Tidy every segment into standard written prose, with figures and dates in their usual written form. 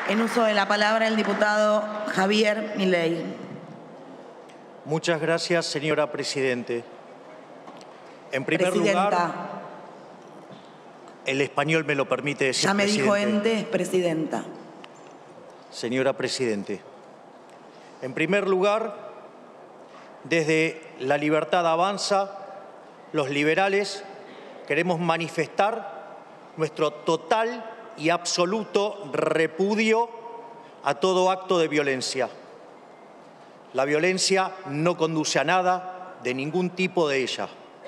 En uso de la palabra el diputado Javier Milei. Muchas gracias, señora Presidente. En primer lugar, el español me lo permite decir. Ya me presidente. dijo ente, es presidenta. Señora Presidente, en primer lugar, desde La Libertad Avanza, los liberales queremos manifestar nuestro total y absoluto repudio a todo acto de violencia. La violencia no conduce a nada, de ningún tipo de ella.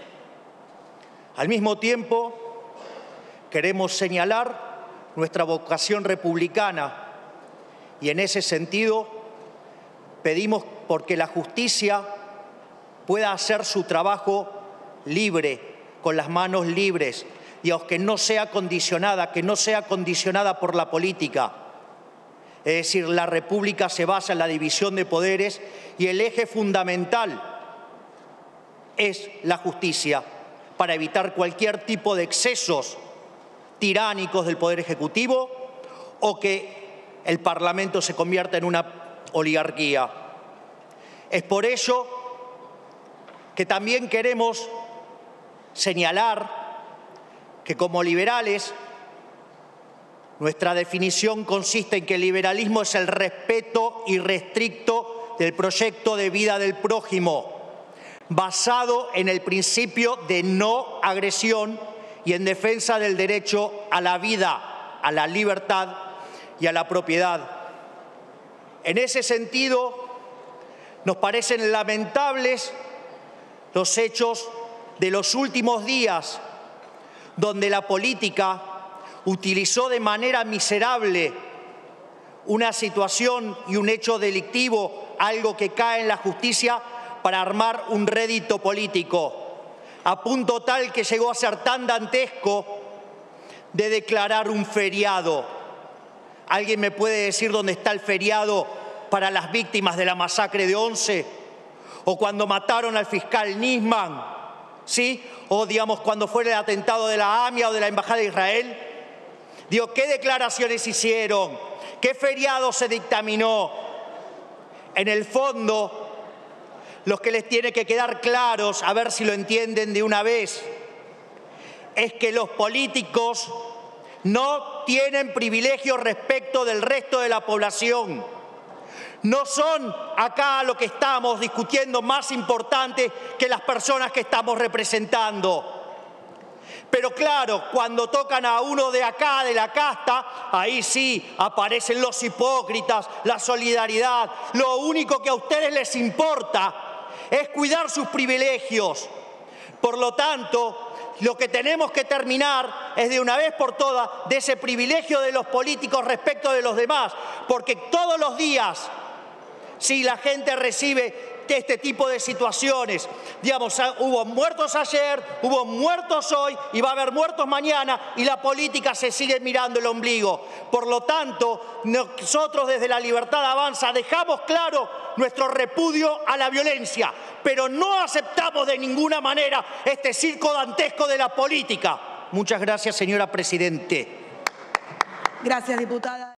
Al mismo tiempo, queremos señalar nuestra vocación republicana y en ese sentido pedimos porque la justicia pueda hacer su trabajo libre, con las manos libres, y aunque no sea condicionada, que no sea condicionada por la política. Es decir, la República se basa en la división de poderes y el eje fundamental es la justicia para evitar cualquier tipo de excesos tiránicos del Poder Ejecutivo o que el Parlamento se convierta en una oligarquía. Es por ello que también queremos señalar que como liberales nuestra definición consiste en que el liberalismo es el respeto irrestricto del proyecto de vida del prójimo, basado en el principio de no agresión y en defensa del derecho a la vida, a la libertad y a la propiedad. En ese sentido, nos parecen lamentables los hechos de los últimos días, donde la política utilizó de manera miserable una situación y un hecho delictivo, algo que cae en la justicia, para armar un rédito político, a punto tal que llegó a ser tan dantesco de declarar un feriado. ¿Alguien me puede decir dónde está el feriado para las víctimas de la masacre de Once? ¿O cuando mataron al fiscal Nisman? ¿Sí? O digamos cuando fue el atentado de la AMIA o de la Embajada de Israel. Digo, ¿qué declaraciones hicieron? ¿Qué feriado se dictaminó? En el fondo, los que les tiene que quedar claros, a ver si lo entienden de una vez, es que los políticos no tienen privilegios respecto del resto de la población. No son acá lo que estamos discutiendo más importante que las personas que estamos representando. Pero claro, cuando tocan a uno de acá, de la casta, ahí sí aparecen los hipócritas, la solidaridad. Lo único que a ustedes les importa es cuidar sus privilegios. Por lo tanto, lo que tenemos que terminar es de una vez por todas de ese privilegio de los políticos respecto de los demás, porque todos los días, si la gente recibe este tipo de situaciones, digamos, hubo muertos ayer, hubo muertos hoy y va a haber muertos mañana y la política se sigue mirando el ombligo. Por lo tanto, nosotros desde La Libertad Avanza dejamos claro nuestro repudio a la violencia, pero no aceptamos de ninguna manera este circo dantesco de la política. Muchas gracias, señora Presidente. Gracias, diputada.